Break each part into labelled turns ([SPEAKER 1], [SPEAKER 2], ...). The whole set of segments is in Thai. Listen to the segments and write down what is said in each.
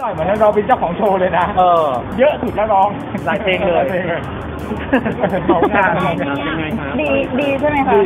[SPEAKER 1] เหมือนเราเป็นเจ้าของโชว์เลยนะเยอะสุดแล้วร้องหลายเพลงเลยของงานยังไงครับ
[SPEAKER 2] ดีใช่ไหมคะ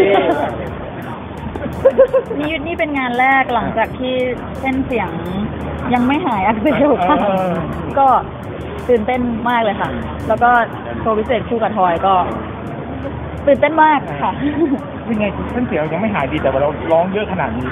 [SPEAKER 2] นี่เป็นงานแรกหลังจากที่เส้นเสียงยังไม่หายอักเสบค่ะก็ตื่นเต้นมากเลยค่ะแล้วก็โชว์พิเศษคู่กับทอยก็ตื่นเต้นมากค่ะ
[SPEAKER 1] ยังไงเส้นเสียงยังไม่หายดีแต่ว่าเราร้องเยอะขนาดนี้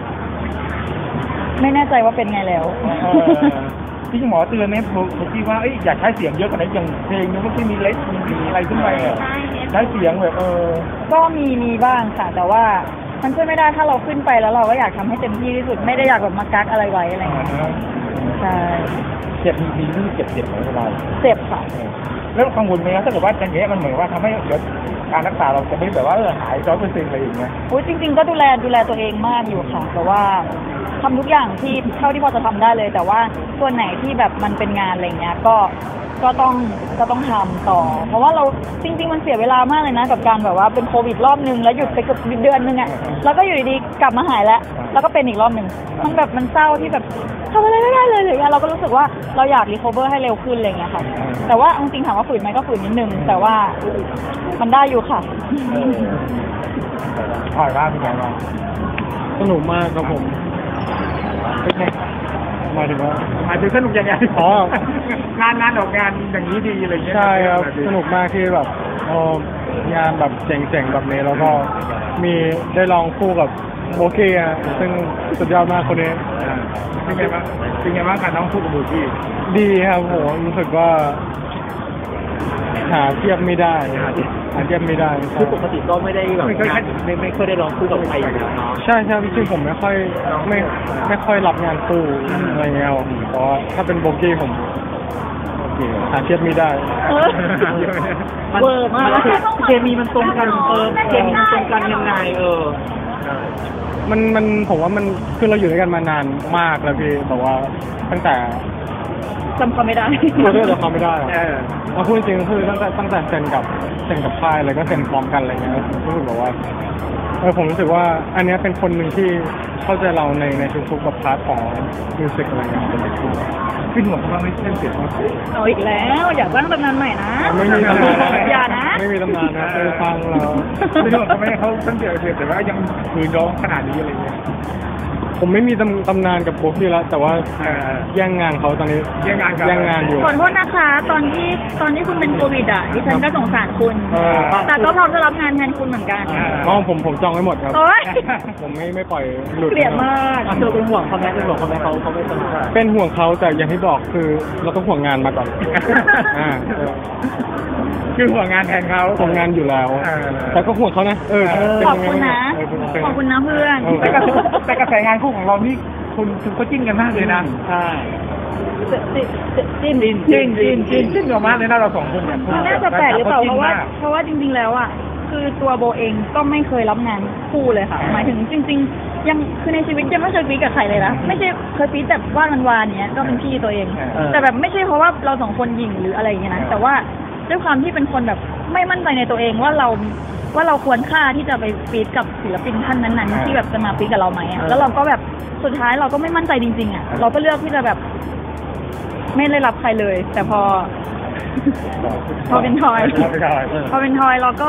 [SPEAKER 2] ไม่แน่ใจว่าเป็นไงแล้ว
[SPEAKER 1] ที่หมอเตือนเนี่ยผมคิดว่าอยากใช้เสียงเยอะขนาดอย่างเพลงนึงมันมีเล็กมีอะไรขึ้นไปใช้เสียงแบบ
[SPEAKER 2] ก็มีบ้างค่ะแต่ว่ามันช่วยไม่ได้ถ้าเราขึ้นไปแล้วเราก็อยากทำให้เต็มที่ที่สุดไม่ได้อยากแบบมากักอะไรไว้อะไรอย่างเงี้ยใช่
[SPEAKER 1] เจ็บมีที่เจ็บไหมอะไร
[SPEAKER 2] เจ็บค่ะ
[SPEAKER 1] แล้วกังวลไหมถ้าเกิดว่าอย่างเงี้ยมันเหมือนว่าทำให้เดี๋ยวการรักษาเราจะไม่แบบว่าหาย100%อะไรอย่างเงี้ย
[SPEAKER 2] จริงๆก็ดูแลตัวเองมากอยู่ค่ะแต่ว่าทำทุกอย่างที่เท่าที่พอจะทำได้เลยแต่ว่าส่วนไหนที่แบบมันเป็นงานอะไรเงี้ยก็ต้องทำต่อเพราะว่าเราจริงๆมันเสียเวลามากเลยนะกับการแบบว่าเป็นโควิดรอบนึงแล้วหยุดไปเกือบเดือนนึงอ่ะแล้วก็อยู่ดีๆกลับมาหายแล้วก็เป็นอีกรอบนึงมันเศร้าที่แบบทำอะไรไม่ได้เลยอะไรเงี้ยเราก็รู้สึกว่าเราอยากรีคอเวอร์ให้เร็วขึ้นอะไรเงี้ยค่ะแต่ว่าจริงๆถามว่าฝืนไหมก็ฝืนนิดนึงแต่ว่ามันได้อยู่ค่ะ
[SPEAKER 1] ถ่ายว่าเป็นไงบ้าง
[SPEAKER 3] สนุกมากครับผมหมายถึง
[SPEAKER 1] สนุกยังไงงานออกงานอย่างนี้ดีอะไรเงี้ย
[SPEAKER 3] ใช่ครับสนุกมากที่แบบงานแบบเจ๋งๆแบบนี้แล้วก็มีได้ลองคู่กับโบกี้อ่ะซึ่งสุดยอดมากคนนี้
[SPEAKER 1] เป็นไงบ้างการน้องคู่กับโบกี้
[SPEAKER 3] ดีครับผมรู้สึกว่าหาเทียบไม่ได้
[SPEAKER 4] คือปกติก็ไม่ได้แบบไม่ค่อยได้ร้องคู่กับใครอยู่แล้วเนาะ
[SPEAKER 3] ใช่จริงๆผมไม่ค่อยรับงานคู่อะไรเงี้ยเพราะถ้าเป็นโบกี้ผมหาเทียบไม่ได้
[SPEAKER 4] มันเคมีมันตรงกันเคมีมันตรงกันยังไง
[SPEAKER 3] มันผมว่ามันคือเราอยู่ด้วยกันมานานมากแล้วพี่แต่ว่าตั้งแต่
[SPEAKER 2] จำเขาไม่ได้
[SPEAKER 3] จำเขาไม่ได้พูดจริงคือตั้งแต่เซ็นกับค่ายอะไรก็เซ็นพร้อมกันอะไรเงี้ยรู้สึกแบบว่าผมรู้สึกว่าอันนี้เป็นคนหนึ่งที่เข้าใจเราในทุกๆแบบพาร์ทของมิวสิกอะไรเงี้ย
[SPEAKER 1] ขึ้นหัวเขาไม่เส้นเสียง
[SPEAKER 2] เอาอีกแล้วอยากสร้างตำนานใหม่นะ
[SPEAKER 3] ไม่มีตำนาน
[SPEAKER 2] อย่านะ
[SPEAKER 3] ไม่มีตำนานนะไปฟังเรา
[SPEAKER 1] ไม่รู้เขาไม่ให้เขาเส้นเสียงแต่ว่ายังมือร้องขนาดนี้อะไรเงี้ย
[SPEAKER 3] ผมไม่มีตำนานกับโบกี้แล้วแต่ว่าแย่งงานเขาตอนนี้
[SPEAKER 1] แย่งงาน
[SPEAKER 3] อยู่
[SPEAKER 2] ขอโทษนะคะตอนที่คุณเป็นโควิดดิฉันก็สงสารคุณแต่ก็พร้อมจะรับงานแทนคุณเหมือนกัน
[SPEAKER 3] ผมจองไว้หมดครับผมไม่ปล่อยหลุด
[SPEAKER 2] เกลียดมาก
[SPEAKER 4] เป็นห่วงเขาไหมเขาไม่สนุก
[SPEAKER 3] เป็นห่วงเขาแต่อย่างที่บอกคือเราต้องห่วงงานมาก่อน
[SPEAKER 1] คือห่วงงานแทนเขา
[SPEAKER 3] ห่วงงานอยู่แล้วแต่ก็ห่วงเขานะ
[SPEAKER 2] ขอบคุณนะเพื่อน
[SPEAKER 1] แต่กระแสงานคู่ของเรานี่คุณก็จิ้นกันมากเลยนะ
[SPEAKER 4] ใช่
[SPEAKER 2] จิ้น
[SPEAKER 1] กันมากเลยนะเราสองคนเนี่ย
[SPEAKER 2] น่าจะแปลกหรือเปล่าเพราะว่าจริงๆแล้วอ่ะคือตัวโบเองก็ไม่เคยรับงานคู่เลยค่ะหมายถึงจริงๆยังคือในชีวิตยังไม่เคยฟีดกับใครเลยนะไม่ใช่เคยฟีดแต่วานเนี้ยก็เป็นพี่ตัวเองแต่แบบไม่ใช่เพราะว่าเราสองคนหยิ่งหรืออะไรอย่างเงี้ยนะแต่ว่าด้วยความที่เป็นคนแบบไม่มั่นใจในตัวเองว่าเราควรค่าที่จะไปฟีดกับศิลปินท่านนั้นๆที่แบบจะมาฟีดกับเราไหมแล้วเราก็แบบสุดท้ายเราก็ไม่มั่นใจจริงๆเราก็เลือกที่จะแบบไม่ได้รับใครเลยแต่พอเป็นทอยเราก็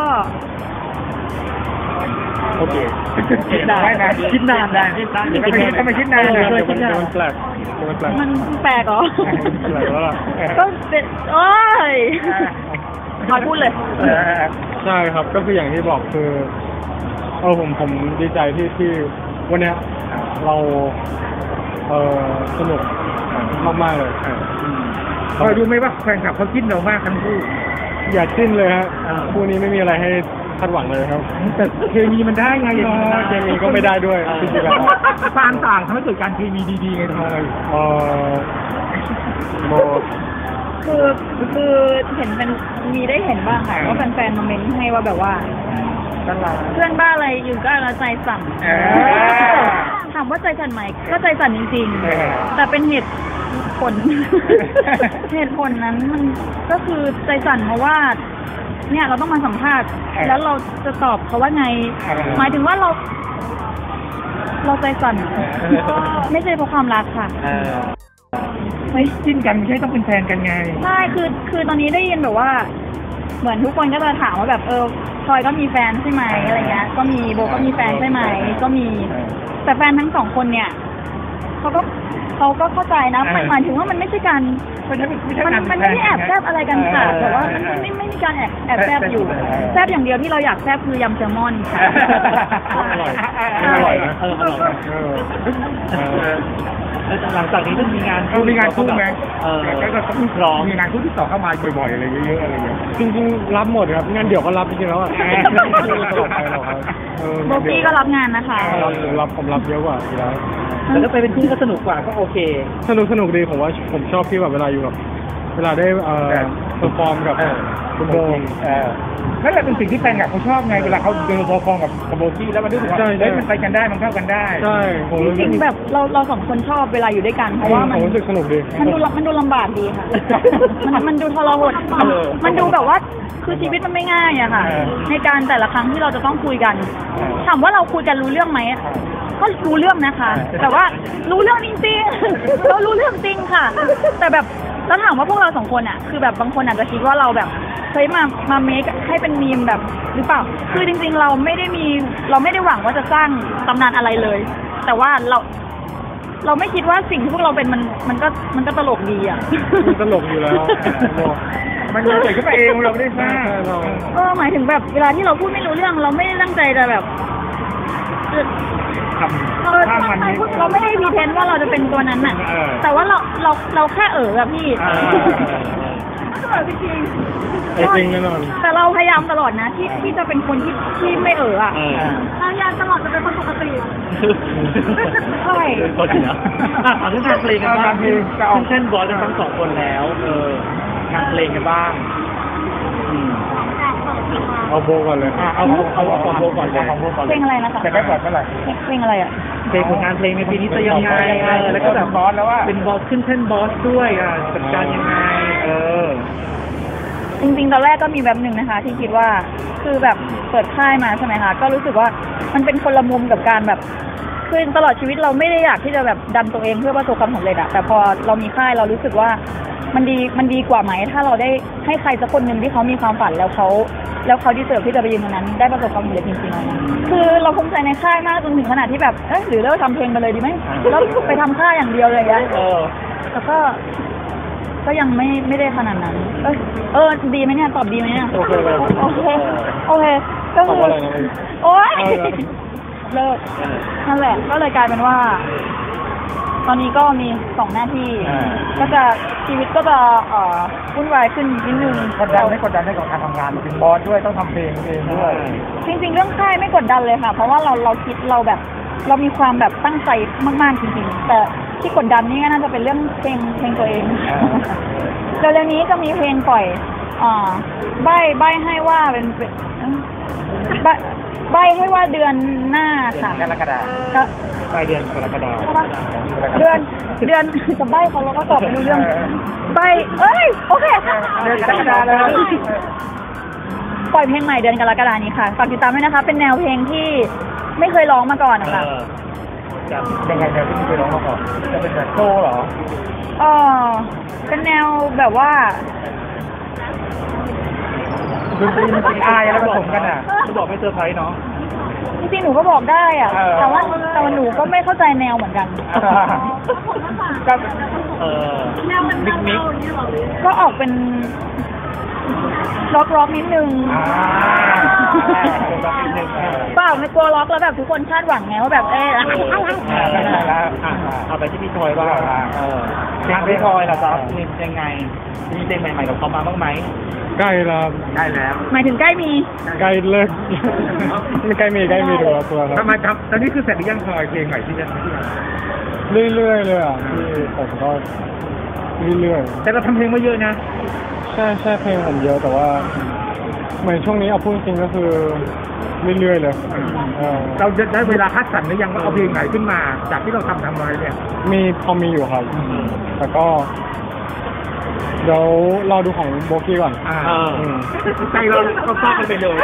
[SPEAKER 4] โอเค
[SPEAKER 1] ได้นะคิดนานได้ทำไมคิดนานเลย
[SPEAKER 3] มันแปลก
[SPEAKER 2] มันแปลกเหรอก็เป็นโอ้ยทอยพูดเลย
[SPEAKER 3] ใช่ครับก็คืออย่างที่บอกคือผมดีใจที่วันนี้เราสนุกมากๆเลย
[SPEAKER 1] คอยดูไหมว่าแฟนคลับเขาจิ้นเรามากทั้งคู่
[SPEAKER 3] อย่าจิ้นเลยฮะคู่นี้ไม่มีอะไรให้คาดหวังเลยครับ
[SPEAKER 1] แต่เคมีมันได้ไง
[SPEAKER 3] เคมีก็ไม่ได้ด้วยจริงๆแล้ว
[SPEAKER 1] ความต่างทำให้เกิดการเคมีดีๆไงทอย
[SPEAKER 2] คือเห็นเป็นมีได้เห็นบ้างค่ะว่าแฟนๆมาเมนต์ให้ว่าแบบว่าเพื่อนบ้าอะไรอยู่ก็แล้วใจสั่นถามว่าใจสั่นไหมก็ใจสั่นจริงๆแต่เป็นเหตุผลนั้นมันก็คือใจสั่นเพราะว่าเนี่ยเราต้องมาสัมภาษณ์แล้วเราจะตอบเขาว่าไงหมายถึงว่าเราใจสั่นไม่ใช่เพราะความรักค่ะ
[SPEAKER 1] จิ้นกันไม่ใช่ต้องเป็นแฟนกันไง
[SPEAKER 2] ใช่คือตอนนี้ได้ยินแบบว่า เหมือนทุกคนก็จะถามว่าแบบพลอยก็มีแฟนใช่ไหมอะไรเงี้ยก็มีโบก็มีแฟนใช่ไหมก็มีแต่แฟนทั้งสองคนเนี่ยเขาก็เข้าใจนะหมายถึงว่ามันไม่ใช่การมันไม่ได้แอบแซบอะไรกันค่ะแต่ว่ามันไม่มีการแอบแซบอยู่แซบอย่างเดียวที่เราอยากแซบคือยำแซลมอนค่ะ
[SPEAKER 3] อร่อยนะ
[SPEAKER 4] หลังจากนี้ต้องมีงาน
[SPEAKER 1] คู่ไหมก็ต้อง
[SPEAKER 4] ร้อง
[SPEAKER 1] มีงานคู่ที่ต่อเข้ามาบ่อยๆอะไรเยอะๆอะไรเงี้ย
[SPEAKER 3] จริงๆรับหมดครับงานเดี่ยวก็รับจริงๆแล้วอ่ะ
[SPEAKER 2] โบกี้ก็รับงานนะคะ
[SPEAKER 3] ผมรับเยอะกว่าอยู่แล้ว
[SPEAKER 4] แต่ถ้าไปเป็นคู่ก็สนุกกว่าก็โอเค
[SPEAKER 3] สนุกดีผมว่าผมชอบที่แบบเวลาอยู่กับเวลาได้เพอร์ฟอร์มกับคุณโบ
[SPEAKER 1] นั่นแหละเป็นสิ่งที่แฟนกับเขาชอบไงเวลาเขาเดินเพอร์ฟอร์มกับโบกี้แล้วมันรู้สึกว่ามันไปกันได้มันเข้ากันได้
[SPEAKER 3] ใช่
[SPEAKER 2] จริงๆแบบเราสองคนชอบเวลาอยู่ด้วยกันเพราะว่ามัน
[SPEAKER 3] รู้สึกสนุกดี
[SPEAKER 2] มันดูลำบากดีค่ะมันดูทรหดมันดูแบบว่าคือชีวิตมันไม่ง่ายอะค่ะในการแต่ละครั้งที่เราจะต้องคุยกันถามว่าเราคุยกันรู้เรื่องไหมก็รู้เรื่องนะคะแต่ว่ารู้เรื่องจริงๆเรารู้เรื่องจริงค่ะแต่แบบแล้วถามว่าพวกเราสองคนอะคือแบบบางคนอาจจะคิดว่าเราแบบเฮ้ยมาเมคให้เป็นมีมแบบหรือเปล่าคือจริงๆเราไม่ได้หวังว่าจะสร้างตำนานอะไรเลยแต่ว่าเราไม่คิดว่าสิ่งที่พวกเราเป็นมันก็ตลกดีอ่ะ
[SPEAKER 3] ตลกอยู่แล้ว
[SPEAKER 1] มันเกิดขึ้นมาเองเราไม่ได้สร้าง
[SPEAKER 2] หมายถึงแบบเวลาที่เราพูดไม่รู้เรื่องเราไม่ได้ตั้งใจจะแบบเราไม่ได้พรีเทนต์ว่าเราจะเป็นตัวนั้นน่ะแต่ว่าเราแค่แบบพี่
[SPEAKER 3] จริงแน่นอน
[SPEAKER 2] แต่เราพยายามตลอดนะที่จะเป็นคนที่ไม่อ่ะเราพยายามตลอดจะเป็นคนปกติใช่
[SPEAKER 4] คนเนาะเอาเรื่องงานเพลงกันบ้างเช่นบอสทั้งสองคนแล้วงานเพลงกันบ้าง
[SPEAKER 3] เอาโบก่อนเลย
[SPEAKER 1] เอาโบก่อนเลย
[SPEAKER 2] เพลงอะไรนะคะ
[SPEAKER 1] แต่ได้ก่อนเมื่อไหร่
[SPEAKER 2] เพลงอะไรอ่ะ
[SPEAKER 4] เพลงของงานเพลงในปีนี้จะยังไงแล้วก็แบบ
[SPEAKER 1] บอสแล้วว่า
[SPEAKER 4] เป็นบอสขึ้นเส้นบอสด้วยจัดการยังไง
[SPEAKER 2] จริงๆตอนแรกก็มีแบบหนึ่งนะคะที่คิดว่าคือแบบเปิดค่ายมาใช่ไหมคะก็รู้สึกว่ามันเป็นคนละมุมกับการแบบคือตลอดชีวิตเราไม่ได้อยากที่จะแบบดันตัวเองเพื่อประสบความสำเร็จอะแต่พอเรามีค่ายเรารู้สึกว่ามันดีกว่าไหมถ้าเราได้ให้ใครสักคนหนึ่งที่เขามีความฝันแล้วเขาดีเสิร์ฟที่จะไปยืนตรงนั้นได้ประสบความสำเร็จจริงๆคือเราภูมิใจในค่ายมากจนถึงขนาดที่แบบหรือเลิกทำเพลงไปเลยดีไหมแล้วไปทำค่ายอย่างเดียวเลยอะแต่ก็ยังไม่ได้ขนาดนั้นดีไหมเนี่ยตอบดีไหมเนี่ยโอเคก็คือโอ๊ยเลิกนั่นแหละก็เลยกลายเป็นว่าตอนนี้ก็มี2หน้าที่ก็จะชีวิตก็จะวุ่นวายขึ้นนิดนึง
[SPEAKER 1] กดดันไม่กับการทำงานเป็นบอสด้วยต้องทำเพลงเองด้วย
[SPEAKER 2] จริงๆเรื่องค่ายไม่กดดันเลยค่ะเพราะว่าเราคิดเราแบบเรามีความแบบตั้งใจมากๆจริงๆแต่ที่กดดันนี่ก็น่าจะเป็นเรื่องเพลงตัวเองเร็วๆนี้จะมีเพลงปล่อยใบให้ว่าเป็นใบให้ว่าเดือนหน้าค่ะ
[SPEAKER 1] กรกฎาคมปลายเดือนกรกฎาคม
[SPEAKER 2] เดือนจะใบเขาแล้วก็ตอบดูเรื่องใบโอเค
[SPEAKER 1] เดือนกรกฎาคมแล้ว
[SPEAKER 2] ปล่อยเพลงใหม่เดือนกรกฎาคมนี้ค่ะฝากติดตามด้วยนะคะเป็นแนวเพลงที่ไม่เคยร้องมาก่อนนะคะ
[SPEAKER 1] ยังไงแนวที่ไม่เคยร้องมาก่อนจะเป็นแบบโซ่เหรอ
[SPEAKER 2] เป็นแนวแบบว่า
[SPEAKER 1] อายแล้วผสมกันอ่ะ
[SPEAKER 4] จะบอกไม่เซอร์ไพรส์เนาะ
[SPEAKER 2] จริงๆหนูก็บอกได้อ่ะแต่ว่าหนูก็ไม่เข้าใจแนวเหมือนกัน
[SPEAKER 1] ก็
[SPEAKER 4] มิก
[SPEAKER 2] ก็ออกเป็นล็อกนิดนึงเปล่าไม่กลัวล็อกแล้วแบบทุกคนคาดหวังไงว่าแบบ
[SPEAKER 4] เอาไปที่พี่ทอยว่างานพี่ทอยล่ะจ๊ะยังไงมีเพลงใหม่ๆกับเขามาบ้างไหม
[SPEAKER 3] ใกล้แล้ว
[SPEAKER 2] หมายถึงใกล้มี
[SPEAKER 3] ใกล้เลิกใกล้มีตัว
[SPEAKER 1] ครับทำไมครับตอนนี้คือเสร็จหรือยังพลอยเพลงใหม่ที่จะ
[SPEAKER 3] เรื่อยเลยอ่ะที่ผมก็เรื่อย
[SPEAKER 1] แต่เราทำเพลงมาเยอะนะ
[SPEAKER 3] ใช่เพลงผมเยอะแต่ว่าเหมือนช่วงนี้เอาพูดจริงก็คือเรื่อยเลย
[SPEAKER 1] เราจะได้เวลาคัดสรรหรือยังว่าเอาเพลงไหนขึ้นมาจากที่เราทำไว้เนี่ย
[SPEAKER 3] พอมีอยู่ครับแต่ก็เดี๋ยวเราดูของโบกี้ก่อน
[SPEAKER 1] ใจเราก็ฟาดกันไปเลย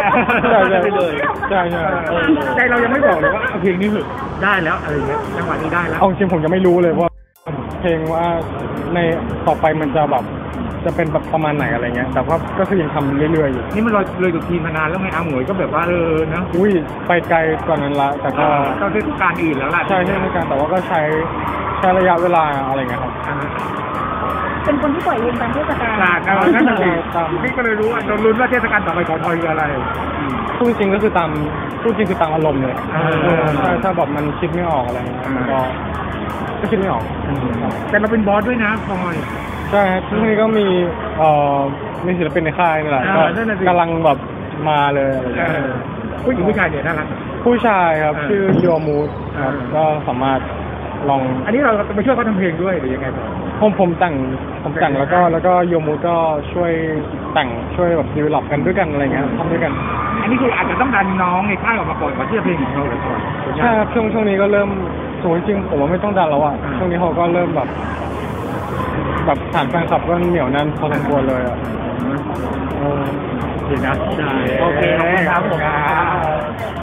[SPEAKER 1] ใจเรายังไม่บอกเลยว่าเอาเพลงนี้ได้แล้วอะไรเงี้ยจังหวะนี้ได้แล้ว
[SPEAKER 3] เอาจริงผมยังไม่รู้เลยว่าเพลงว่าในต่อไปมันจะแบบจะเป็นแบบประมาณไหนอะไรเงี้ยแต่ว่าก็คือยังทำเรื่อยๆอยู่
[SPEAKER 1] นี่มันเลยกับทีมมานานแล้วไงอาหมวยก็แบบว่านะ
[SPEAKER 3] อุ้ยไปไกลกว่านั้นละแต่ก็
[SPEAKER 1] ก็เทศกาลอื่นแล้วล่ะ
[SPEAKER 3] ใช่ในการแต่ว่าก็ใช้ระยะเวลาอะไรเงี้ยครับ
[SPEAKER 2] เป็นคนที่ปล่อยเพลงตามเทศกาล
[SPEAKER 1] นั่นแหละพี่ก็เลยรู้ว่าเราลุ้นว่าเทศกาลต่อไปของทอยคืออะไร
[SPEAKER 3] พูดจริงก็คือตามอารมณ์เลย ใช่ถ้าแบบมันคิดไม่ออกอะไรเงี้ยมันก็คิดไม่ออก
[SPEAKER 1] แต่เราเป็นบอสด้วยนะทอย
[SPEAKER 3] ใช่ครับช่วงนี้ก็มีศิลปินในค่ายนี่แหละก็
[SPEAKER 1] นั่นน่ะสิ
[SPEAKER 3] กำลังแบบมาเลยอะไรเงี้ย
[SPEAKER 1] ผู้หญิงผู้ชายเนี่ยน่ารัก
[SPEAKER 3] ผู้ชายครับชื่อโยมูดครับก็สามารถลอง
[SPEAKER 1] อันนี้เราไปช่วยเขาทำเพลงด้วยหรือยังไงต่อ
[SPEAKER 3] ผมแต่งแล้วก็โยมูดก็ช่วยแต่งช่วยแบบดีเวลลอปกันด้วยกันอะไรเงี้ยทำด้วยกัน
[SPEAKER 1] อันนี้คืออาจจะต้องดันน้องในค่ายออกมาก่อนที่จะเพลงของเราเลยก่อน
[SPEAKER 3] ใช่ครับช่วงนี้ก็เริ่มสวยจริงผมว่าไม่ต้องดันแล้วอ่ะช่วงนี้เขาก็เริ่มแบบฐานแฟนคลับก็เหนียวแน่นพอสมควรเลยอ่ะ
[SPEAKER 1] ดีนะ
[SPEAKER 4] ใช่
[SPEAKER 1] โอเคขอบคุณครับผม